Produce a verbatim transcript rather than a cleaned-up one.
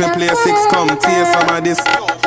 fi play six, come tear some of this.